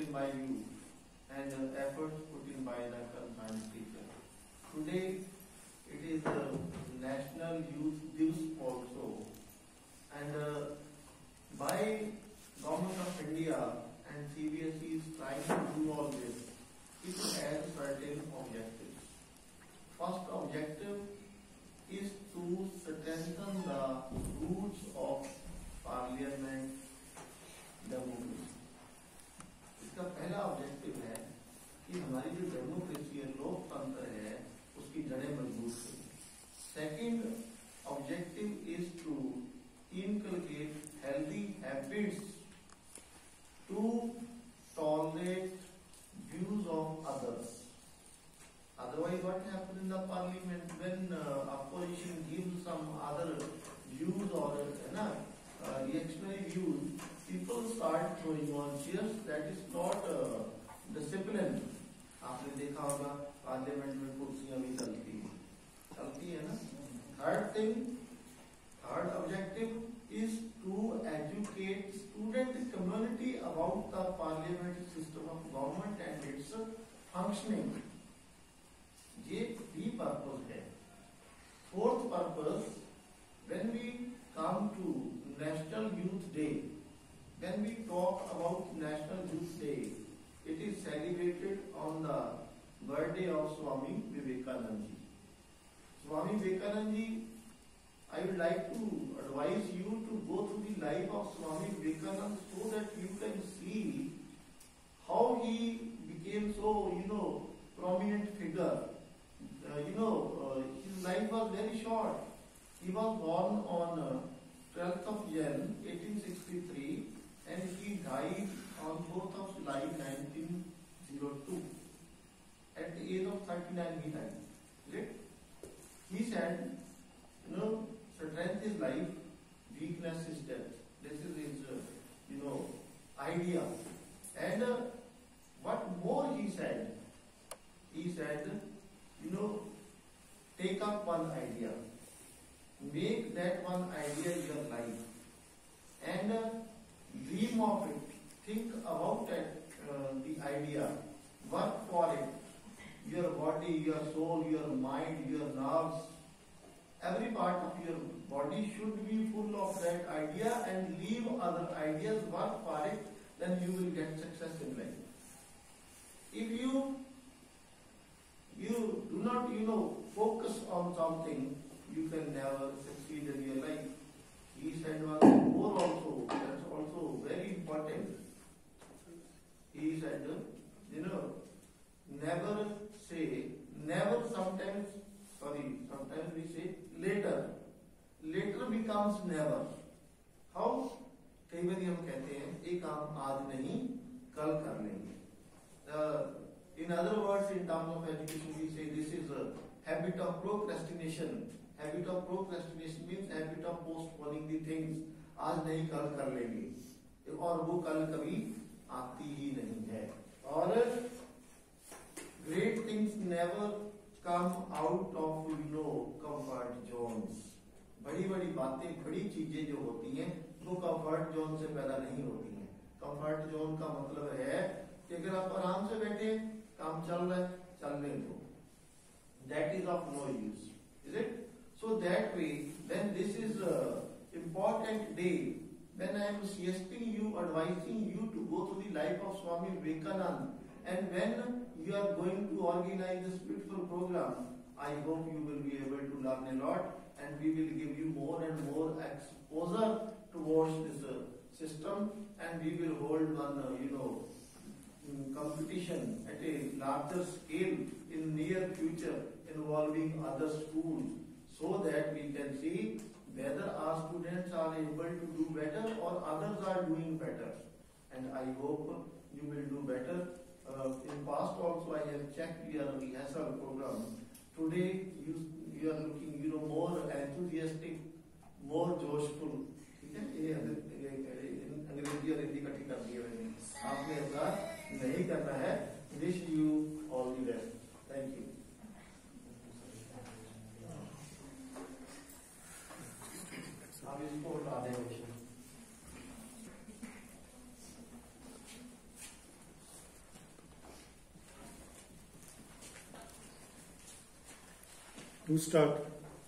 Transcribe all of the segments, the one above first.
in by you and efforts put in by the concerned teacher. Today it is National Youth Divas also, and by Government of India and CBSE is trying to do all this. It has certain objectives. First objective is to strengthen the roots of parliament democracy. इसका पहला objective है कि हमारी जो democracy है, लोकतंत्र है, उसकी जड़ें मजबूत करें. Second objective is to inculcate healthy habits to tolerate views of others. Otherwise, what happens in the parliament when opposition gives some other views or reactionary views, people start throwing on chairs. That is not discipline. आपने देखा होगा parliament में कुर्सियां भी चलती है ना. Third objective is to educate student community about the parliamentary system of government and its functioning. ये भी purpose है. Fourth purpose, when we come to National Youth Day, when we talk about National Youth Day, it is celebrated on the birthday of Swami Vivekanand ji. Swami Vivekanand ji, I would like to advise you to go through the life of Swami Vivekananda so that you can see how he became so, prominent figure. His life was very short. He was born on 12th of Jan 1863 and he died on 4th of July 1902. At the age of 39 he died. Right? He said, strength is life, weakness is death. This is his, idea. And what more he said? He said, take up one idea, make that one idea your life, and dream of it, think about it, the idea, work for it. Your body, your soul, your mind, your nerves, every part of your body should be full of that idea and leave other ideas, work for it, then you will get success in life. If you do not, focus on something, you can never succeed in your life. He said one thing more also, that's also very important. He said, sometimes we say later. Later becomes never. How? कई बार हम कहते हैं एक काम आज नहीं कल कर लेंगे. In other words, in terms of education, we say this is a habit of procrastination. Habit of procrastination means habit of postponing the things. आज नहीं कल कर लेंगे और वो कल कभी आती ही नहीं है. और great things never come out of comfort zones. बड़ी बड़ी बातें, बड़ी चीजें जो होती हैं वो कंफर्ट जोन से पैदा नहीं होती हैं. कंफर्ट जोन का मतलब है कि अगर आप आराम से बैठे, काम चल रहा है, चलने दो. That is of no use, is it? So that way, then this is a important day when I am suggesting you, advising you to go through the life of Swami Vivekananda, and when you are going to organize this beautiful program, I hope you will be able to learn a lot, and we will give you more and more exposure towards this system, and we will hold one, competition at a larger scale in near future involving other schools, so that we can see whether our students are able to do better or others are doing better. And I hope you will do better. In past also I have checked your rehearsal program. Today you are looking more enthusiastic, more joshful. ठीक है, अंग्रेजी और हिंदी इकट्ठी कर दिए मैंने. आपने ऐसा नहीं करना है. Wish you all the best. Thank you. आप इसको हटा दें. To start.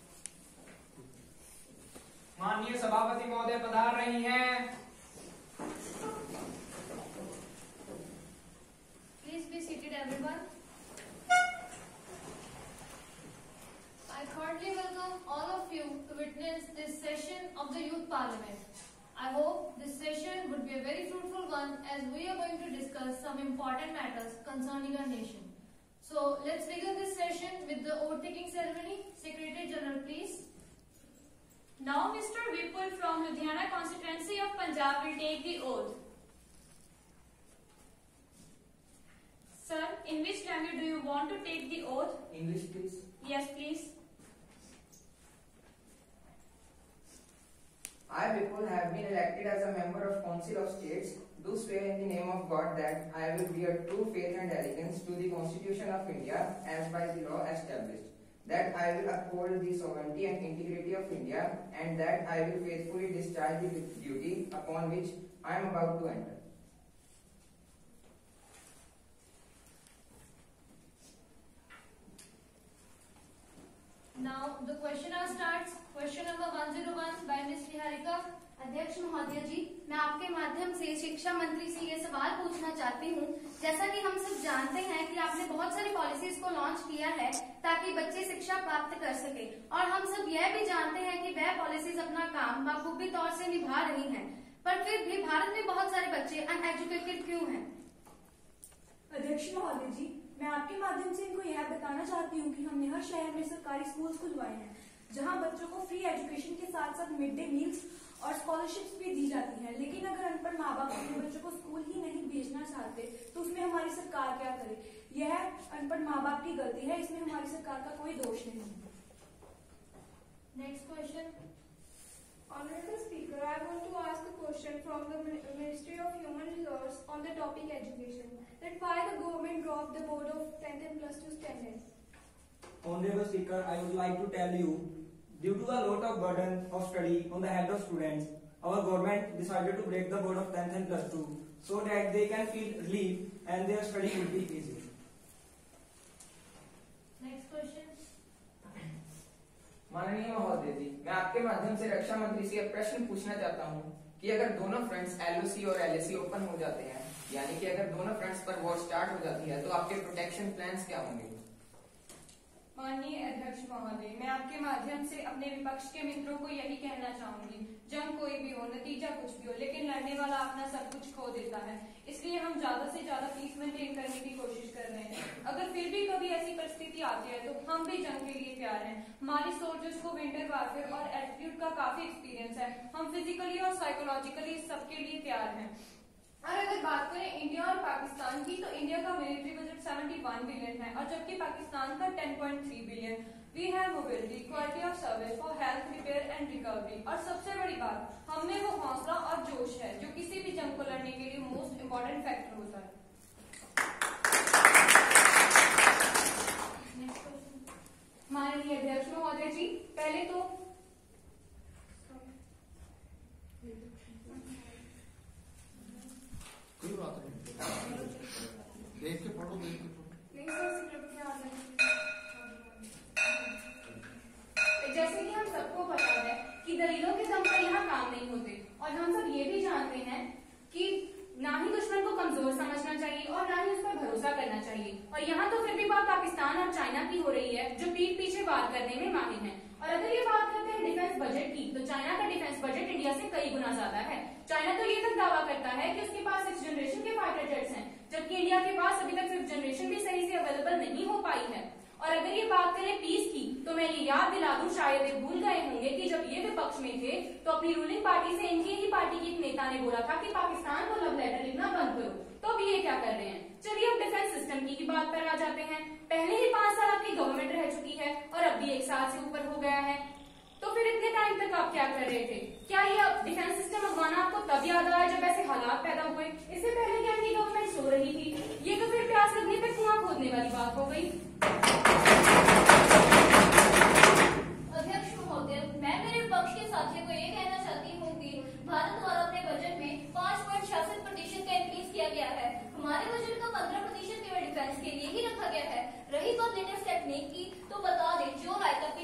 माननीय सभापति महोदय पधार रही हैं। Please be seated, everyone. I cordially welcome all of you to witness this session of the Youth Parliament. I hope this session would be a very fruitful one as we are going to discuss some important matters concerning our nation. So let's begin this session with the oath taking ceremony. Secretary General, please. Now Mr. Vipul from Ludhiana constituency of Punjab will take the oath. Sir, in which language do you want to take the oath? English, please. Yes, please. I, Vipul, have been elected as a member of Council of States. Do swear in the name of God that I will bear true faith and allegiance to the Constitution of India as by the law established. That I will uphold the sovereignty and integrity of India, and that I will faithfully discharge the duty upon which I am about to enter. Now the questionnaire starts. Question number 101 by Ms. Niharika. अध्यक्ष महोदय जी, मैं आपके माध्यम से शिक्षा मंत्री से ये सवाल पूछना चाहती हूँ। जैसा कि हम सब जानते हैं कि आपने बहुत सारी पॉलिसीज को लॉन्च किया है ताकि बच्चे शिक्षा प्राप्त कर सके, और हम सब यह भी जानते हैं कि वह पॉलिसीज अपना काम बखूबी तौर से निभा रही हैं, पर फिर भी भारत में बहुत सारे बच्चे अनएजुकेटेड क्यों हैं? अध्यक्ष महोदय जी, मैं आपके माध्यम से इनको यह बताना चाहती हूँ कि हमने हर शहर में सरकारी स्कूल खुलवाए हैं जहाँ बच्चों को फ्री एजुकेशन के साथ साथ मिड डे मील्स और स्कॉलरशिप्स भी दी जाती हैं। लेकिन अगर अनपढ़ माँ बाप अपने बच्चों को स्कूल ही नहीं भेजना चाहते तो उसमें हमारी सरकार क्या करे? यह अनपढ़ माँ बाप की गलती है, इसमें हमारी सरकार का कोई दोष नहीं है। Next question. Honorable Speaker, I want to ask a question from the Ministry of Human Resources on the topic education. That why the government dropped the board of 10th and plus 2 standards? Honorable Speaker, I would like to tell you, due to a lot of burden of study on the head of students, our government decided to break the board of 10th and plus 2 so that they can feel relief and their study will be easy. Next question. माननीय महोदय जी, मैं आपके माध्यम से रक्षा मंत्री से एक प्रश्न पूछना चाहता हूँ कि अगर दोनों फ्रंट्स LOC और LAC ओपन हो जाते हैं, यानी कि अगर दोनों फ्रंट्स पर वॉर स्टार्ट हो जाती है, तो आपके प्रोटेक्शन प्लान्स क्या होंगे? माननीय अध्यक्ष महोदय, मैं आपके माध्यम से अपने विपक्ष के मित्रों को यही कहना चाहूंगी, जंग कोई भी हो, नतीजा कुछ भी हो, लेकिन लड़ने वाला अपना सब कुछ खो देता है। इसलिए हम ज्यादा से ज्यादा पीस मेंटेन करने की कोशिश कर रहे हैं। अगर फिर भी कभी ऐसी परिस्थिति आती है तो हम भी जंग के लिए तैयार हैं। हमारी सोल्जर्स को विंटर वारफेयर और एटीट्यूड का काफी एक्सपीरियंस है। हम फिजिकली और साइकोलॉजिकली सबके लिए तैयार हैं। और अगर बात करें इंडिया और पाकिस्तान की, तो इंडिया का मिलिट्री बजट 71 बिलियन है और जबकि पाकिस्तान का 10.3 billion. We have mobility, quality of service for health, repair and recovery, और सबसे बड़ी बात, हम में वो हौसला और जोश है जो किसी भी जंग को लड़ने के लिए मोस्ट इम्पोर्टेंट फैक्टर होता है। माननीय अध्यक्ष महोदय जी, पहले तो कोई बात नहीं, देख के पढ़ो, देख के पढ़ो। जैसे कि हम सबको पता है कि दलीलों के दम पर यहाँ काम नहीं होते, और हम सब ये भी जानते हैं कि ना ही दुश्मन को कमजोर समझना चाहिए और ना ही उस पर भरोसा करना चाहिए। और यहाँ तो फिर भी बात पाकिस्तान और चाइना की हो रही है जो पीठ पीछे वार करने में माहिर हैं। और अगर ये बात करते हैं डिफेंस बजट की, तो चाइना का डिफेंस बजट इंडिया से कई गुना ज्यादा है। चाइना तो ये तक दावा करता है कि उसके पास 6th जनरेशन के फाइटर जेट्स हैं, जबकि इंडिया के पास अभी तक 5th जनरेशन भी सही से अवेलेबल नहीं हो पाई है। और अगर ये बात करें पीस की, तो मैं ये याद दिला दूं, शायद ये भूल गए होंगे कि जब ये विपक्ष में थे तो अपनी रूलिंग पार्टी से इनकी ही पार्टी की एक नेता ने बोला था कि पाकिस्तान को लव लेटर लिखना बंद करो, तो अभी ये क्या कर रहे हैं? चलिए अब डिफेंस सिस्टम की बात पर आ जाते हैं। पहले ही 5 साल आपकी गवर्नमेंट रह चुकी है और अब भी 1 साल से ऊपर हो गया है, तो फिर इतने टाइम तक आप क्या कर रहे थे? क्या ये डिफेंस सिस्टम मंगवाना आपको तब याद आया जब ऐसे हालात पैदा हुए? इससे पहले क्या इनकी गवर्नमेंट सो रही थी? ये तो फिर प्यास लगने पे कुआं खोदने वाली बात हो गई। अध्यक्ष महोदय, मैं मेरे विपक्ष के साथियों को ये कहना चाहती हूँ कि भारत द्वारा अपने बजट में 5.66% का इंक्रीज किया गया है। हमारे बजट का 15% केवल डिफेंस के लिए ही रखा गया है। रही बात लेटेस्ट टेक्निक की, तो बता दें जो रायता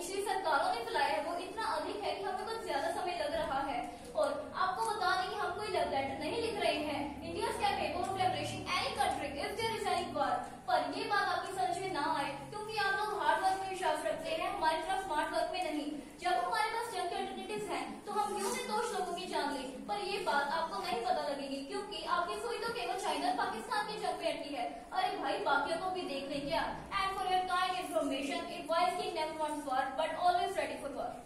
बाकी सुई तो केवल चाइना और पाकिस्तान की जंग पे अटकी है। अरे भाई बाकियों को भी देख ले क्या। And for your kind information, a wise king never wants war but always ready for war.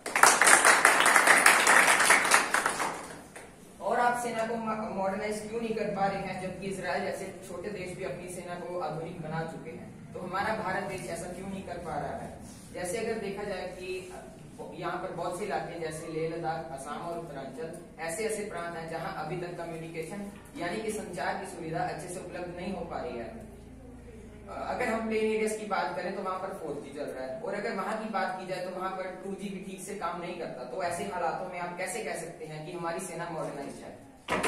और आप सेना को मॉडर्नाइज क्यों नहीं कर पा रहे हैं, जबकि इजराइल जैसे छोटे देश भी अपनी सेना को आधुनिक बना चुके हैं? तो हमारा भारत देश ऐसा क्यों नहीं कर पा रहा है? जैसे अगर देखा जाए कि यहाँ पर बहुत से इलाके जैसे लेह लद्दाख, असम और उत्तरांचल ऐसे प्रांत हैं जहाँ अभी तक कम्युनिकेशन यानी कि संचार की सुविधा अच्छे से उपलब्ध नहीं हो पा रही है। अगर हम प्लेन एरियाज की बात करें तो वहाँ पर 4G चल रहा है, और अगर वहाँ की बात की जाए तो वहाँ पर 2G भी ठीक से काम नहीं करता। तो ऐसे हालातों में आप कैसे कह सकते हैं कि हमारी सेना मॉडर्नाइज है?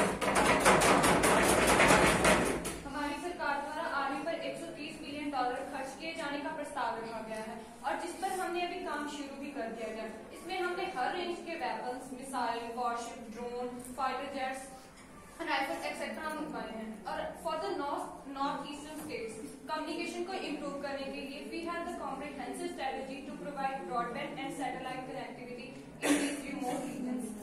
हमारी सरकार द्वारा आर्मी पर $130 बिलियन खर्च किए जाने का प्रस्ताव रखा गया है, और जिस पर हमने अभी काम शुरू भी कर दिया है। इसमें हमने हर रेंज के weapons, missile, warship, drone, fighter jets, rifles etcetera मंगवाए हैं। और for the north eastern states communication को इम्प्रूव करने के लिए we have the comprehensive strategy to provide broadband and satellite connectivity in these remote regions.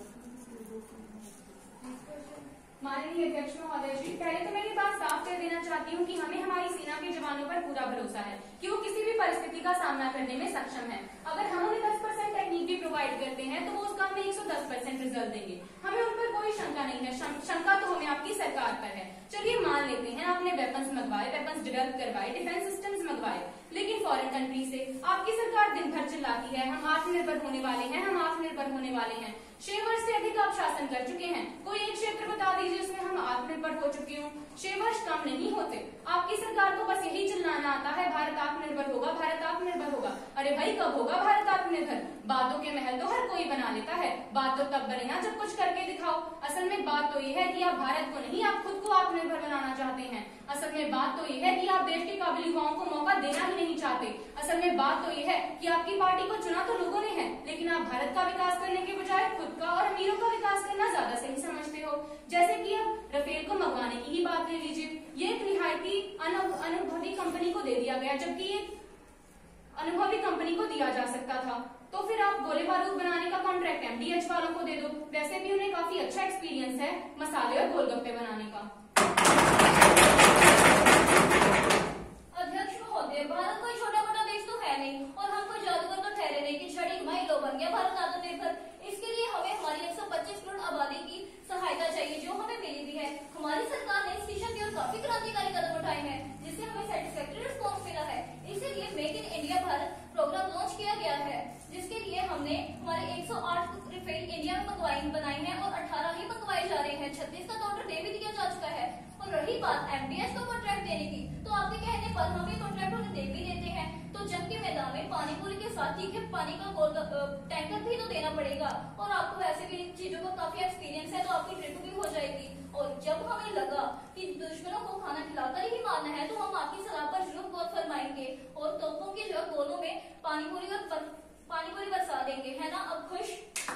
माननीय अध्यक्ष महोदय जी, पहले तो मैं ये बात साफ कर देना चाहती हूँ कि हमें हमारी सेना के जवानों पर पूरा भरोसा है कि वो किसी भी परिस्थिति का सामना करने में सक्षम है। अगर हम उन्हें 10% टेक्निक भी प्रोवाइड करते हैं तो वो उस काम में 110% रिजल्ट देंगे। हमें उन पर कोई शंका नहीं है। शंका तो हमें आपकी सरकार पर है। चलिए मान लेते हैं आपने वेपन्स मंगवाए, वेपन्स डेवलप करवाए, डिफेंस सिस्टम्स मंगवाए, लेकिन फॉरेन कंट्री से आपकी सरकार दिन भर चिल्लाती है हम आत्मनिर्भर होने वाले हैं, हम आत्मनिर्भर होने वाले हैं। 6 वर्ष से अधिक आप शासन कर चुके हैं, कोई एक क्षेत्र बता दीजिए उसमें हम आत्मनिर्भर हो चुके हूँ। 6 वर्ष कम नहीं होते। आपकी सरकार को बस यही चिल्लाना आता है भारत आत्मनिर्भर होगा, भारत आत्मनिर्भर होगा। अरे भाई कब होगा भारत आत्मनिर्भर? बातों के महल तो हर कोई बना लेता है, बात तो तब बने ना जब कुछ करके दिखाओ। असल में बात तो ये है कि आप भारत को नहीं, आप खुद को आत्मनिर्भर बनाना चाहते हैं। असल में बात तो ये है कि आप देश के काबिल युवाओं को मौका देना ही नहीं चाहते। असल में बात तो ये है कि आपकी पार्टी को चुना तो लोगों ने है, लेकिन आप भारत का विकास करने के बजाय खुद का और अमीरों का विकास करना ज्यादा सही समझते हो। जैसे कि अब रफेल को मंगवाने की ही बात ले लीजिए, ये एक रिहायती अनुभवी कंपनी को दे दिया गया, जबकि ये अनुभवी कंपनी को दिया जा सकता था। तो फिर आप गोले बारूद बनाने का कॉन्ट्रैक्ट MDH वालों को दे दो। वैसे भी उन्हें काफी अच्छा एक्सपीरियंस है मसाले और गोलगप्पे बनाने का। अध्यक्ष महोदय, भारत कोई छोटा मोटा देश तो है नहीं, और हम कोई जादूगर तो ठहरे नहीं कि छड़ी घुमाई लो बन गया भारत आत्मनिर्भर। इसके लिए हमें हमारी 125 करोड़ आबादी की सहायता चाहिए, जो हमें मिली भी है। हमारी सरकार ने इस दिशा की ओर काफी क्रांतिकारी कदम उठाए हैं, जिससे हमें सेटिस्फैक्टरी रिस्पॉन्स मिला है। इसीलिए make in India Bharat programme launch किया गया है, जिसके लिए हमने हमारे 108 रफेल इंडिया में बनाई है और 18 ही मंगवाए जा रहे हैं। 36 का तो ऑर्डर दे भी दिया जा चुका है। और रही बात MDH को कॉन्ट्रैक्ट देने की, तो आपके कहने पर हम ये कॉन्ट्रैक्ट उन्हें दे भी देते हैं, तो जंग के मैदान में पानी पूरी के साथ तीखे पानी का टैंकर भी तो देना पड़ेगा। और आपको वैसे भी इन चीजों का काफी एक्सपीरियंस है, तो आपकी ट्रिप भी हो जाएगी। और जब हमें लगा कि दुश्मनों को खाना खिलाकर ही मारना है, तो हम आपकी सलाह पर जरूर गौर फरमाएंगे और तोपों की जगह गोलों में पानी पूरी बरसा देंगे, है ना? अब खुश?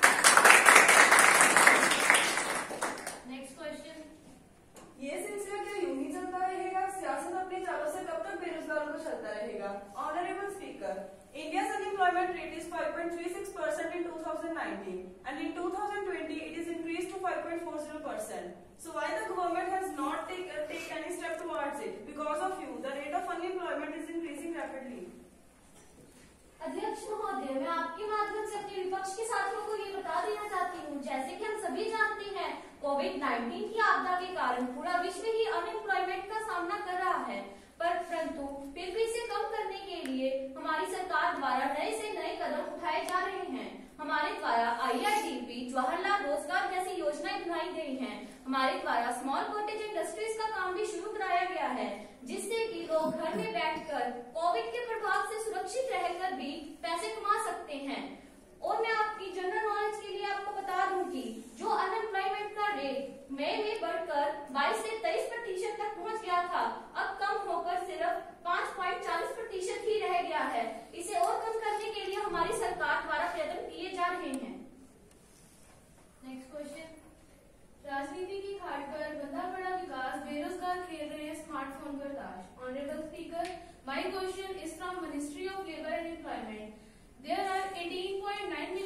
Next question. ये सिलसिला क्या यूं ही चलता रहेगा? सियासत अपने चालों से कब तक बेरोजगारों को चलता रहेगा? Honourable speaker, India's unemployment rate is 5.36% in 2019 and in 2020 it is increased to 5.40%. So why the government has not take any step towards it? Because of you, the rate of unemployment is increasing rapidly. अध्यक्ष महोदय, मैं आपके माध्यम से अपने विपक्ष के साथियों को ये बता देना चाहती हूँ, जैसे कि हम सभी जानते हैं कोविड-19 की आपदा के कारण पूरा विश्व ही अनएम्प्लॉयमेंट का सामना कर रहा है, परंतु फिर भी इसे कम करने के लिए हमारी सरकार द्वारा नए से नए कदम उठाए जा रहे हैं। हमारे द्वारा IIDP, जवाहरलाल रोजगार जैसी योजनाएं बनाई गई हैं। हमारे द्वारा स्मॉल कॉटेज इंडस्ट्रीज का काम भी शुरू कराया गया है, जिससे कि लोग घर में बैठकर कोविड के प्रभाव से सुरक्षित रहकर भी पैसे कमा सकते हैं। और मैं आपकी जनरल नॉलेज के लिए आपको बता दूं कि जो अनएम्प्लॉयमेंट का रेट मई में बढ़कर 22 से 23% तक पहुंच गया था, अब कम होकर सिर्फ 5.40% ही रह गया है। इसे और कम करने के लिए हमारी सरकार द्वारा प्रयत्न किए जा रहे हैं। Next question. राजनीति की खाट पर बंधा पड़ा विकास, बेरोजगार खेल रहे हैं स्मार्टफोन पर ताश। Honourable speaker, my question is from ministry of labour and employment. There are 18.9 million people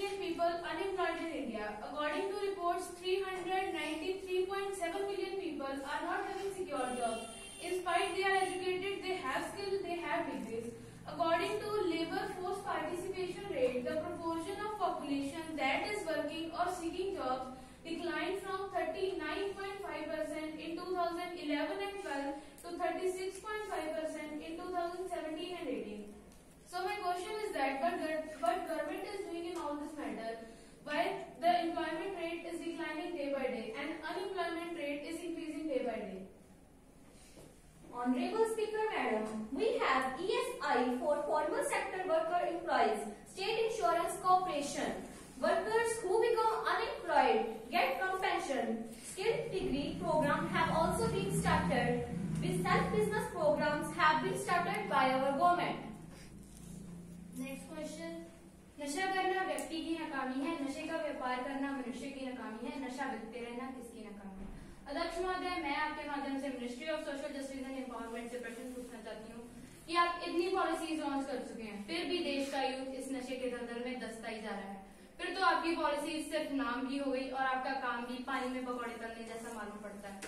people unemployed in India. According to reports, 393.7 million people are not having secure jobs. In spite they are educated, they have skills, they have degrees. According to labor force participation rate, the proportion of population that is working or seeking jobs declined from 39.5% in 2011 and 12 to 36.5% in 2017 and 18. So my question is that what government is doing in all this matter? Why the employment rate is declining day by day and unemployment rate is increasing day by day? Honorable Speaker Madam, we have ESI for formal sector worker employees, State Insurance Corporation. Workers who become unemployed get compensation. Skilled degree program have also been started. With self-business programs have been started by our government. Next question, नशा करना व्यक्ति की नाकामी है, नशे का व्यापार करना मनुष्य की नाकामी है, नशा बिकते रहना किसकी नाकामी है? अध्यक्ष महोदय, मैं आपके माध्यम से ministry of social justice and empowerment से प्रश्न पूछना चाहती हूँ कि आप इतनी पॉलिसीज लॉन्च कर चुके हैं, फिर भी देश का यूथ इस नशे के दलदल में दसता ही जा रहा है। फिर तो आपकी पॉलिसी सिर्फ नाम की हो गई और आपका काम भी पानी में पकौड़े तलने जैसा मालूम पड़ता है।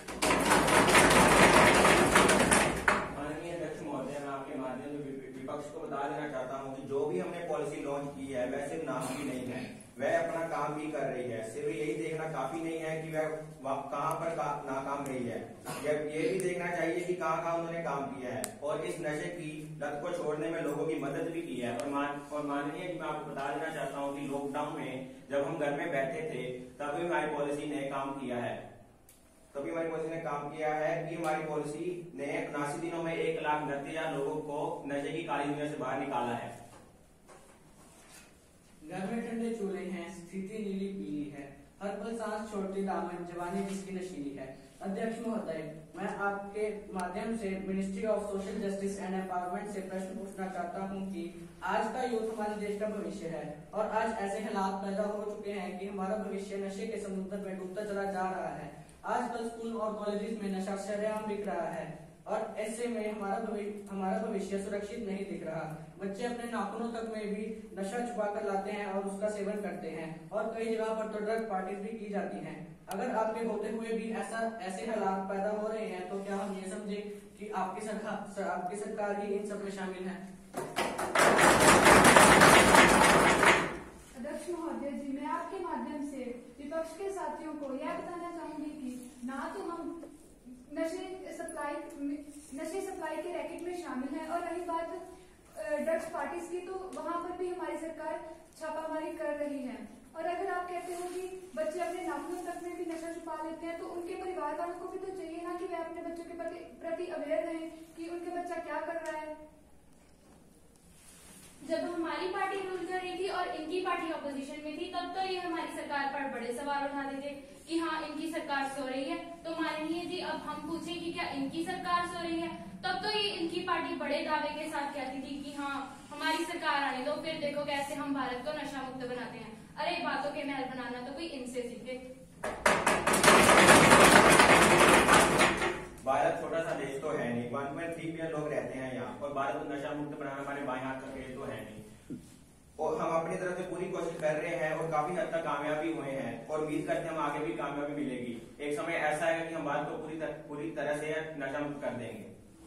माननीय अध्यक्ष महोदय, मैं आपके माध्यम से विपक्ष को बता देना चाहता हूं कि जो भी हमने पॉलिसी लॉन्च की है वह सिर्फ नाम की नहीं है, वह अपना काम भी कर रही है। सिर्फ यही देखना काफी नहीं है कि वह कहां पर नाकाम रही है, ये भी देखना चाहिए कि कहां उन्होंने काम किया है और इस नशे की लत को छोड़ने में लोगों की मदद भी की है। और माननीय जी, मैं आपको बता देना चाहता हूँ कि लॉकडाउन में जब हम घर में बैठे थे तभी हमारी पॉलिसी ने काम किया है, कि हमारी पॉलिसी ने 79 दिनों में 1,29,000 लोगों को नशे की काली दुनिया से बाहर निकाला है। घर में ठंडे चूल्हे हैं, स्थिति नीली पीली है, हर पल सांस छोड़ती दामन जवानी जिसकी नशीली है। अध्यक्ष महोदय, मैं आपके माध्यम से ministry of social justice and empowerment से प्रश्न पूछना चाहता हूं कि आज का यूथ हमारे देश का भविष्य है और आज ऐसे हालात पैदा हो चुके हैं कि हमारा भविष्य नशे के समुद्र में डूबता चला जा रहा है। आजकल स्कूल और कॉलेजेस में नशा सरेआम बिक रहा है और ऐसे में हमारा भविष्य सुरक्षित नहीं दिख रहा। बच्चे अपने नाखूनों तक में भी नशा छुपा कर लाते हैं और उसका सेवन करते हैं और कई जगह पर तो ड्रग पार्टीज भी की जाती हैं। अगर आपके होते हुए भी ऐसे हालात पैदा हो रहे हैं तो क्या हम ये समझे कि आपकी सरकार ही इन सब में शामिल है? अध्यक्ष महोदय जी, मैं आपके माध्यम से विपक्ष के साथियों को यह बताना चाहूंगी कि ना तो हम नशे सप्लाई के रैकेट में शामिल हैं और रही बात ड्रग्स पार्टीज की, तो वहां पर भी हमारी सरकार छापामारी कर रही है। और अगर आप कहते हो कि बच्चे अपने नाखूनों तक में भी नशा छुपा लेते हैं, तो उनके परिवार वालों को भी तो चाहिए ना कि वे अपने बच्चों के प्रति अवेयर रहें कि उनके बच्चा क्या कर रहा है। जब हमारी पार्टी रूल कर रही थी और इनकी पार्टी ऑपोजिशन में थी, तब तो ये हमारी सरकार पर बड़े सवाल उठाते थे कि हाँ इनकी सरकार सो रही है। तो माननीय जी, अब हम पूछें कि क्या इनकी सरकार सो रही है? तब तो ये इनकी पार्टी बड़े दावे के साथ कहती थी कि हाँ हमारी सरकार आने दो, फिर देखो कैसे हम भारत को नशा मुक्त बनाते हैं। अरे बातों के महल बनाना तो कोई इनसे सीखे। भारत छोटा सा देश तो है नहीं, 1.3 बिलियन लोग रहते हैं यहाँ और भारत को नशा मुक्त बनाना हमारे बाएं हाथ का खेल तो है नहीं। और हम अपनी तरफ से पूरी कोशिश कर रहे हैं और काफी हद तक कामयाबी हुए हैं और उम्मीद करते हैं हम आगे भी कामयाबी मिलेगी। एक समय ऐसा है कि हम भारत को पूरी तरह से नशा मुक्त कर देंगे।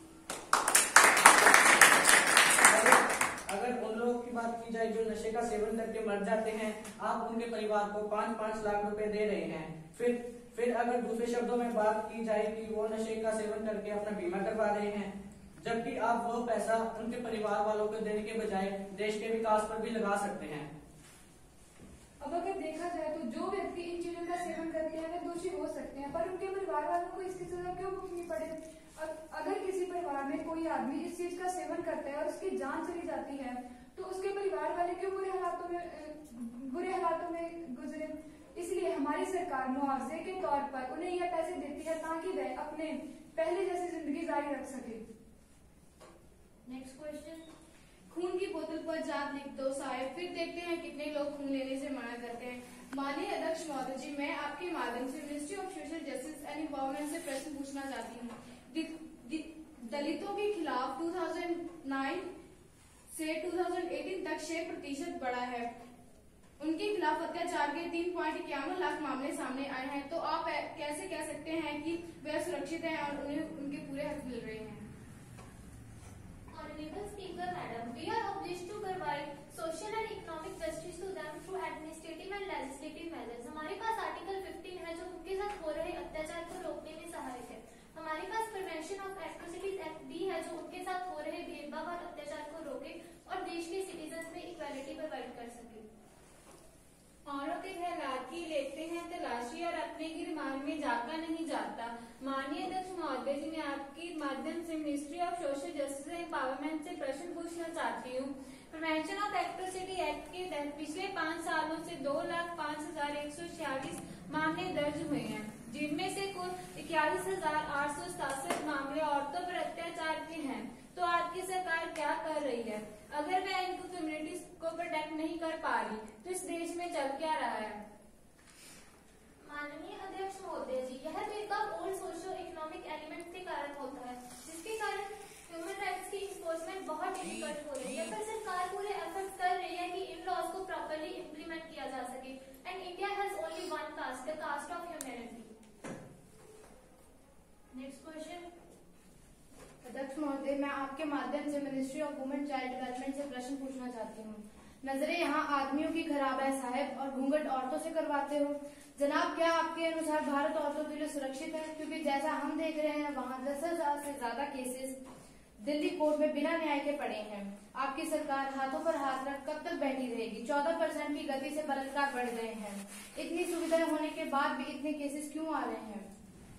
अगर उन लोगों की बात की जाए जो नशे का सेवन करके मर जाते हैं, आप उनके परिवार को 5-5 लाख रुपए दे रहे हैं। फिर अगर दूसरे शब्दों में बात की जाए कि वो नशे का सेवन करके अपना बीमा करवा रहे हैं, जबकि आप वो पैसा उनके परिवार वालों को देने के बजाय देश के विकास पर भी लगा सकते हैं। अब अगर देखा जाए तो जो व्यक्ति इन चीजों का सेवन करते हैं वे दोषी हो सकते हैं, पर उनके परिवार वालों को इसकी सजा क्यों भुगतनी पड़े? अगर किसी परिवार में कोई आदमी इस चीज का सेवन करता है और उसकी जान चली जाती है, तो उसके परिवार वाले क्यों बुरे हालातों में गुजरे? इसलिए हमारी सरकार मुआवजे के तौर पर उन्हें यह पैसे देती है ताकि वे अपने पहले जैसी जिंदगी जारी रख सके। नेक्स्ट क्वेश्चन, खून की बोतल पर जात लिख दो साहेब, फिर देखते हैं कितने लोग खून लेने से मना करते हैं। माननीय अध्यक्ष महोदय जी, मैं आपके माध्यम से ministry of social justice and empowerment से प्रश्न पूछना चाहती हूँ। दलितों के खिलाफ 2009 से 2018 तक 6% बढ़ा है। उनके खिलाफ अत्याचार के 3.51 लाख मामले सामने आए हैं, तो आप कैसे कह सकते हैं कि वे सुरक्षित हैं और उन्हें उनके पूरे हक मिल रहे हैं? Honorable Speaker Madam, we are obliged to provide social and economic justice to them through administrative and legislative measures. हमारे पास आर्टिकल 15 है जो उनके साथ हो रहे अत्याचार को रोकने में सहायक है। हमारे पास प्रिवेंशन ऑफ एट्रोसिटीज एक्ट भी है जो उनके साथ हो रहे भेदभाव और अत्याचार को रोके और देश के सिटीजन में इक्वालिटी प्रोवाइड कर सके। औरों के घर लाठी लेते हैं तलाशी और अपने गिरमान में जाका नहीं जाता। माननीय अध्यक्ष महोदय जी, मैं आपके माध्यम से ministry of social justice and empowerment से प्रश्न पूछना चाहती हूँ। प्रिवेंशन ऑफ एट्रोसिटी एक्ट के तहत पिछले 5 सालों से 2,05,146 मामले दर्ज हुए हैं, जिनमें से कुल 41,867 मामले औरतों पर अत्याचार के हैं। तो आपकी सरकार क्या कर रही है? अगर वह इनको कम्युनिटीज को प्रोटेक्ट नहीं कर पा रही तो इस देश में चल क्या रहा है? माननीय अध्यक्ष महोदय जी, यह भेदभाव ओल्ड सोशो इकोनॉमिक एलिमेंट के कारण होता है, जिसके कारण ह्यूमन राइट्स की इन्फोर्समेंट बहुत डिफिकल्ट हो रही है। पर सरकार पूरे एफर्ट्स कर रही है कि इन लॉज को प्रॉपर्ली इम्प्लीमेंट किया जा सके। And India has only one caste, the caste of humanity. Next question. अध्यक्ष महोदय, मैं आपके माध्यम से ministry of women child development से प्रश्न पूछना चाहती हूँ। नजरे यहाँ आदमियों की खराब है साहब और घूंघट औरतों से करवाते हो। जनाब, क्या आपके अनुसार भारत औरतों के लिए सुरक्षित है? क्योंकि जैसा हम देख रहे हैं वहाँ 10,000 से ज्यादा केसेस दिल्ली कोर्ट में बिना न्याय के पड़े हैं। आपकी सरकार हाथों पर हाथ रख कब तक बैठी रहेगी? 14% की गति से बलात्कार बढ़ गए हैं। इतनी सुविधाएं होने के बाद भी इतने केसेस क्यों आ रहे हैं?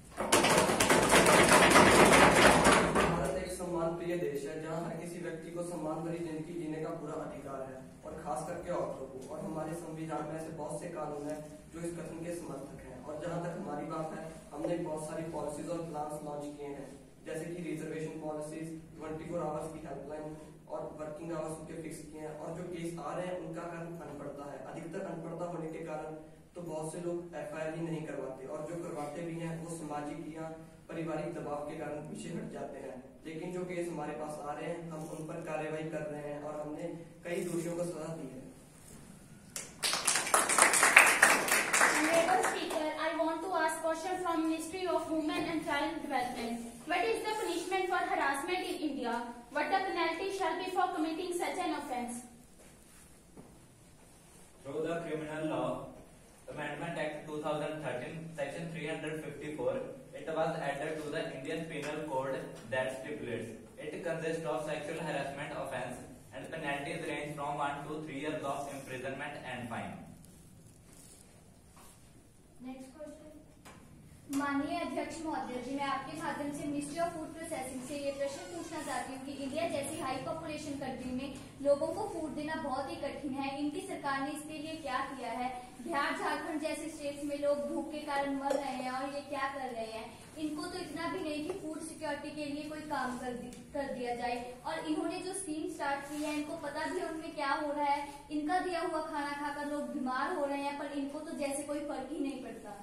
भारत एक सम्मान प्रिय देश है जहाँ हर किसी व्यक्ति को सम्मान भरी जिंदगी जीने का पूरा अधिकार है, और खास करके औरतों को। और हमारे संविधान में ऐसे बहुत से कानून हैं जो इस कथन के समर्थक हैं। और जहाँ तक हमारी बात है, हमने बहुत सारी पॉलिसीज और प्लान्स लॉन्च किए हैं, जैसे कि रिजर्वेशन पॉलिसीज, 24 आवर्स की हेल्पलाइन और वर्किंग आवर्स उनके फिक्स किए हैं। और जो केस आ रहे हैं उनका कारण अनपढ़ता है। अधिकतर अनपढ़ता होने के कारण तो बहुत से लोग FIR ही नहीं करवाते, और जो करवाते भी हैं वो सामाजिक या पारिवारिक दबाव के कारण पीछे हट जाते हैं। लेकिन जो केस हमारे पास आ रहे हैं, हम उन पर कार्रवाई कर रहे हैं और हमने कई दोषियों को सजा दी है। Honorable Speaker, I want to ask question from Ministry of Women and Child Development. What is the punishment for harassment in India? What the penalty shall be for committing such an offence? Through the Criminal Law Amendment Act 2013, Section 354, it was added to the Indian Penal Code that stipulates it consists of sexual harassment offence and penalties range from 1 to 3 years of imprisonment and fine. Next question. माननीय अध्यक्ष महोदय जी, मैं आपके माध्यम से ministry of food processing से ये प्रश्न पूछना चाहती हूँ कि इंडिया जैसी हाई पॉपुलेशन कंट्री में लोगों को फूड देना बहुत ही कठिन है। इनकी सरकार ने इसके लिए क्या किया है? बिहार, झारखंड जैसे स्टेट्स में लोग भूख के कारण मर रहे हैं और ये क्या कर रहे हैं? इनको तो इतना भी नहीं कि फूड सिक्योरिटी के लिए कोई काम कर दिया जाए। और इन्होंने जो स्कीम स्टार्ट की है, इनको पता भी है उनमें क्या हो रहा है। इनका दिया हुआ खाना खाकर लोग बीमार हो रहे हैं, पर इनको तो जैसे कोई फर्क ही नहीं पड़ता।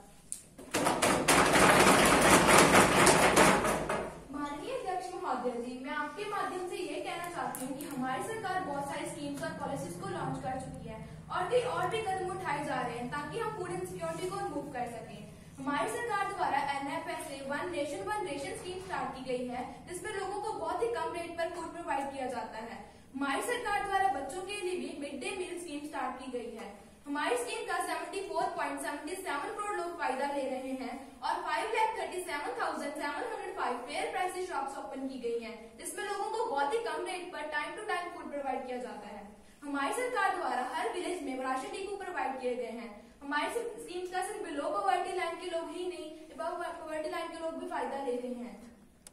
माननीय अध्यक्ष महोदय जी, मैं आपके माध्यम से ये कहना चाहती हूँ कि हमारी सरकार बहुत सारी स्कीम्स और पॉलिसीज को लॉन्च कर चुकी है और कई और भी कदम उठाए जा रहे हैं ताकि हम फूड इनसिक्योरिटी को रिमूव कर सकें। हमारी सरकार द्वारा NFSA one ration scheme start की गई है, जिसमें लोगों को बहुत ही कम रेट पर फूड प्रोवाइड किया जाता है। हमारी सरकार द्वारा बच्चों के लिए भी mid day meal scheme start की गई है। हमारी स्कीम का 74.77 करोड़ लोग फायदा ले रहे हैं और 5,37,705 फेयर प्राइस शॉप्स ओपन की गई हैं, जिसमें लोगों को बहुत ही कम रेट पर time to time food provide किया जाता है। हमारी सरकार द्वारा हर विलेज में राशन डिपो प्रोवाइड किए गए हैं। हमारी स्कीम का सिर्फ बिलो पॉवर्टी लाइन के लोग ही नहीं, अबव पॉवर्टी लाइन के लोग भी फायदा ले रहे हैं।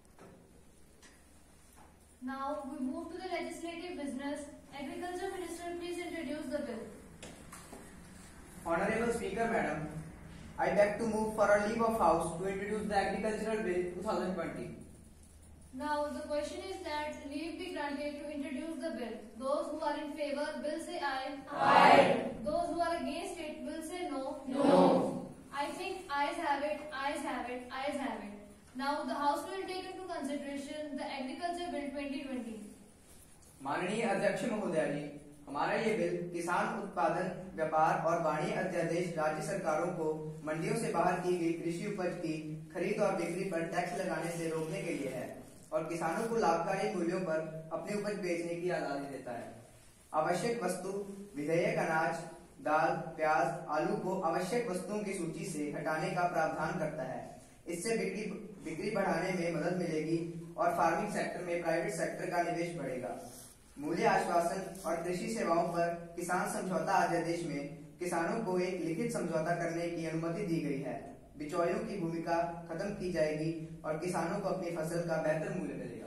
Now we move to the legislative business. Agriculture Minister, please introduce the bill. Honorable Speaker, Madam, I beg to move for a leave of house to introduce the Agricultural Bill 2020. Now the question is that leave be granted to introduce the bill. Those who are in favor, bill say aye. Aye. Those who are against it, bill say no. No. I think ayes have it, ayes have it, ayes have it. Now the House will take into consideration the Agriculture Bill 2020. माननीय अध्यक्ष महोदय जी, हमारा ये bill किसान उत्पादन व्यापार और वाणिज्य अध्यादेश राज्य सरकारों को मंडियों से बाहर की गई कृषि उपज की खरीद और बिक्री पर टैक्स लगाने से रोकने के लिए है और किसानों को लाभकारी मूल्यों पर अपनी उपज बेचने की आजादी देता है। आवश्यक वस्तु विधेयक अनाज, दाल, प्याज, आलू को आवश्यक वस्तुओं की सूची से हटाने का प्रावधान करता है। इससे बिक्री बढ़ाने में मदद मिलेगी और फार्मिंग सेक्टर में प्राइवेट सेक्टर का निवेश बढ़ेगा। मूल्य आश्वासन और कृषि सेवाओं पर किसान समझौता अध्यादेश में किसानों को एक लिखित समझौता करने की अनुमति दी गई है। बिचौलियों की भूमिका खत्म की जाएगी और किसानों को अपनी फसल का बेहतर मूल्य मिलेगा।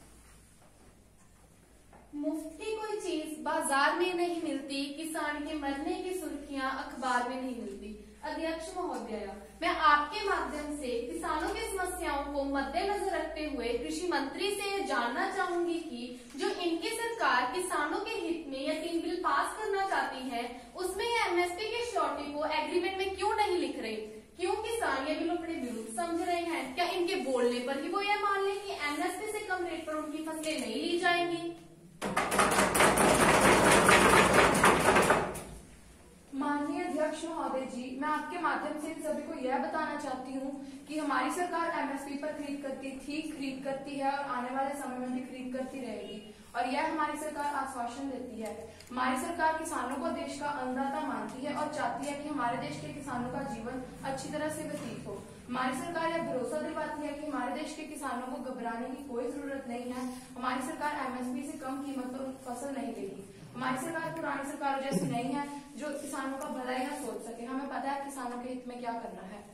मुफ्ती कोई चीज बाजार में नहीं मिलती, किसान के मरने की सुर्खियां अखबार में नहीं मिलती। अध्यक्ष महोदय, मैं आपके माध्यम से किसानों की समस्याओं को मद्देनजर रखते हुए कृषि मंत्री से यह जानना चाहूंगी कि जो इनकी सरकार किसानों के हित में यह 3 बिल पास करना चाहती है, उसमें ये एमएसपी के श्योरिटी को एग्रीमेंट में क्यों नहीं लिख रहे? क्यों किसान ये बिल अपने विरुद्ध समझ रहे हैं? क्या इनके बोलने पर ही वो ये मान ले कि एमएसपी से कम रेट पर उनकी फसलें नहीं ली जाएंगी? माननीय अध्यक्ष महोदय जी, मैं आपके माध्यम से इन सभी को यह बताना चाहती हूँ कि हमारी सरकार एमएसपी पर खरीद करती है और आने वाले समय में भी खरीद करती रहेगी और यह हमारी सरकार आश्वासन देती है। हमारी सरकार किसानों को देश का अन्नदाता मानती है और चाहती है कि हमारे देश के किसानों का जीवन अच्छी तरह से व्यतीत हो। हमारी सरकार यह भरोसा दिलवाती है कि हमारे देश के किसानों को घबराने की कोई जरूरत नहीं है। हमारी सरकार एमएसपी से कम कीमत पर फसल नहीं देगी। हमारी सरकार पुरानी सरकारों जैसी नहीं है जो किसानों का भला ही ना सोच सके। हमें पता है किसानों के हित में क्या करना है।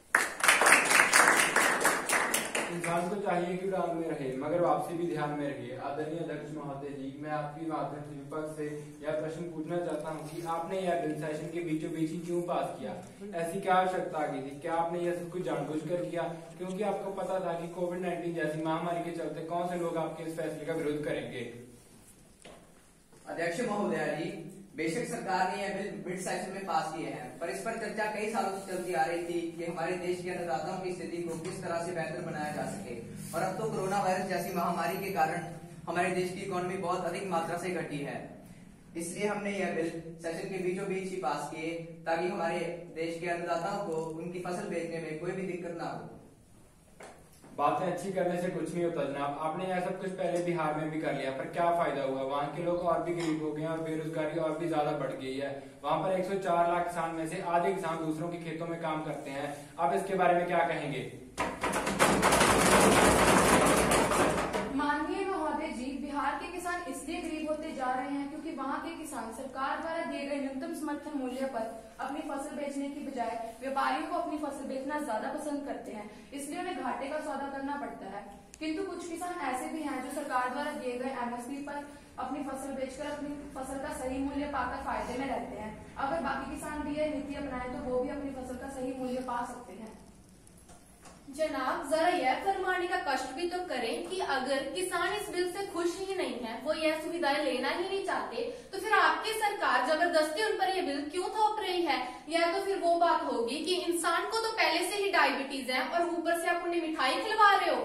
इंसान को चाहिए कि ग्राम में रहे, मगर वापसी भी ध्यान में रखिए। आदरणीय अध्यक्ष महोदय जी, मैं आपकी माध्यम से विपक्ष से यह प्रश्न पूछना चाहता हूं कि आपने यह बिल सेशन के बीचों बीच ही क्यों पास किया? ऐसी क्या आवश्यकता आ गई थी? क्या आपने यह सब कुछ जानबूझकर किया क्योंकि आपको पता था कि कोविड-19 जैसी महामारी के चलते कौन से लोग आपके इस फैसले का विरोध करेंगे? अध्यक्ष महोदय जी, बेशक सरकार ने यह बिल मिड सेशन में पास किए हैं, पर इस पर चर्चा कई सालों से चलती आ रही थी कि हमारे देश के अन्नदाताओं की स्थिति को किस तरह से बेहतर बनाया जा सके। और अब तो कोरोना वायरस जैसी महामारी के कारण हमारे देश की इकोनॉमी बहुत अधिक मात्रा से घटी है। इसलिए हमने यह बिल सेशन के बीचों बीच ही पास किए ताकि हमारे देश के अन्नदाताओं को उनकी फसल बेचने में कोई भी दिक्कत ना हो। बातें अच्छी करने से कुछ नहीं होता जनाब। आपने यह सब कुछ पहले बिहार में भी कर लिया, पर क्या फायदा हुआ? वहाँ के लोग और भी गरीब हो गए और बेरोजगारी और भी ज्यादा बढ़ गई है। वहाँ पर 104 लाख किसान में से आधे किसान दूसरों के खेतों में काम करते हैं। आप इसके बारे में क्या कहेंगे? माननीय महोदय जी, बिहार के किसान इसलिए गरीब होते जा रहे हैं क्योंकि वहाँ के किसान सरकार द्वारा दिए गए न्यूनतम समर्थन मूल्य पर अपनी फसल बेचने की बजाय व्यापारियों को अपनी फसल बेचना ज्यादा पसंद करते हैं, इसलिए उन्हें घाटे का सौदा करना पड़ता है। किंतु कुछ किसान ऐसे भी हैं जो सरकार द्वारा दिए गए एमएसपी पर अपनी फसल बेचकर अपनी फसल का सही मूल्य पाकर फायदे में रहते हैं। अगर बाकी किसान भी यह नीति अपनाएं तो वो भी अपनी फसल का सही मूल्य पा सकते हैं। जनाब, जरा यह फरमाने का कष्ट भी तो करें कि अगर किसान इस बिल से खुश ही नहीं है, वो यह सुविधाएं लेना ही नहीं चाहते, तो फिर आपकी सरकार जबरदस्ती उन पर यह बिल क्यों थोप रही है? यह तो फिर वो बात होगी कि इंसान को तो पहले से ही डायबिटीज है और ऊपर से आप उन्हें मिठाई खिलवा रहे हो।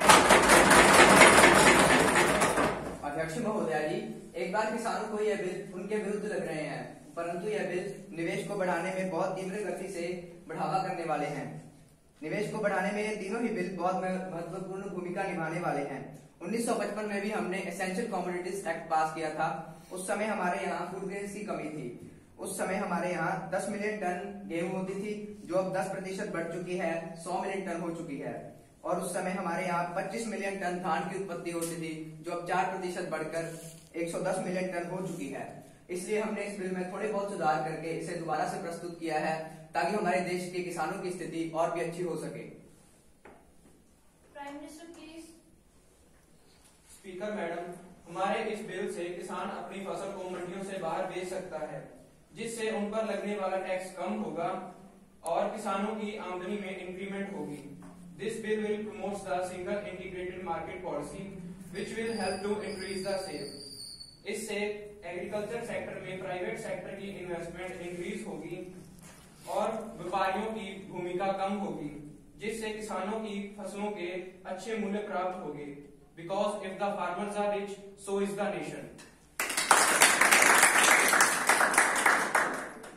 अध्यक्ष महोदय जी, एक बार किसानों को यह बिल उनके विरुद्ध लग रहे हैं, परंतु यह बिल निवेश को बढ़ाने में बहुत तीव्र गति से बढ़ावा करने वाले हैं। निवेश को बढ़ाने में ये तीनों ही बिल बहुत महत्वपूर्ण भूमिका निभाने वाले हैं। 1955 में भी हमने एसेंशियल कमोडिटीज एक्ट पास किया था। उस समय हमारे यहाँ फूड ग्रेन्स की कमी थी। उस समय हमारे यहाँ 10 मिलियन टन गेहूं होती थी, जो अब 10% बढ़ चुकी है, 100 मिलियन टन हो चुकी है। और उस समय हमारे यहाँ 25 मिलियन टन धान की उत्पत्ति होती थी, जो अब 4% बढ़कर 110 मिलियन टन हो चुकी है। इसलिए हमने इस बिल में थोड़े बहुत सुधार करके इसे दोबारा से प्रस्तुत किया है ताकि हमारे देश के किसानों की स्थिति और भी अच्छी हो सके। Prime minister please. Speaker madam, हमारे इस बिल से किसान अपनी फसल को मंडियों से बाहर बेच सकता है, जिससे उन पर लगने वाला टैक्स कम होगा और किसानों की आमदनी में इंक्रीमेंट होगी। This bill will promote the single integrated market policy which will help to increase the sale. इससे एग्रीकल्चर सेक्टर में प्राइवेट सेक्टर की इन्वेस्टमेंट इंक्रीज होगी और व्यापारियों की भूमिका कम होगी, जिससे किसानों की फसलों के अच्छे मूल्य प्राप्त होंगे। Because if the farmers are rich, so is the nation.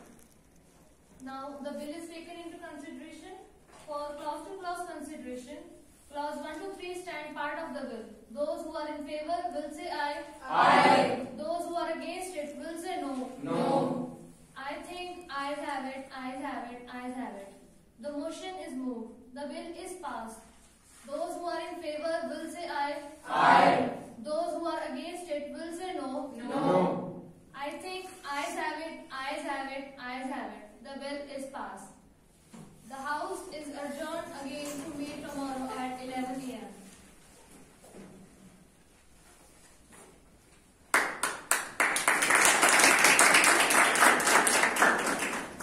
consideration. Clause 1 to 3 stand part of the bill. Those who are in favor will say aye. Aye. Those who are against it will say no. No. I think ayes have it, ayes have it, ayes have it. The motion is moved. The bill is passed. Those who are in favor will say aye. Aye. Those who are against it will say no. No. I think ayes have it, ayes have it, ayes have it. The bill is passed. The House is adjourned again to meet tomorrow at 11 a.m.